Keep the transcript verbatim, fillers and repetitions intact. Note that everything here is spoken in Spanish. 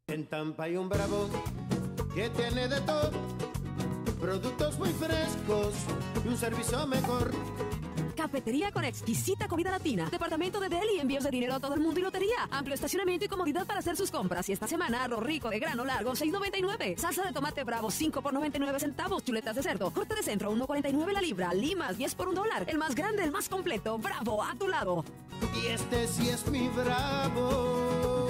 En Tampa hay un Bravo que tiene de todo, productos muy frescos y un servicio mejor. Cafetería con exquisita comida latina, departamento de deli, envíos de dinero a todo el mundo y lotería, amplio estacionamiento y comodidad para hacer sus compras. Y esta semana arroz rico de grano largo seis noventa y nueve, salsa de tomate Bravo cinco por noventa y nueve centavos, chuletas de cerdo, corte de centro uno cuarenta y nueve la libra, limas diez por un dólar, el más grande, el más completo, Bravo a tu lado. Y este sí es mi Bravo.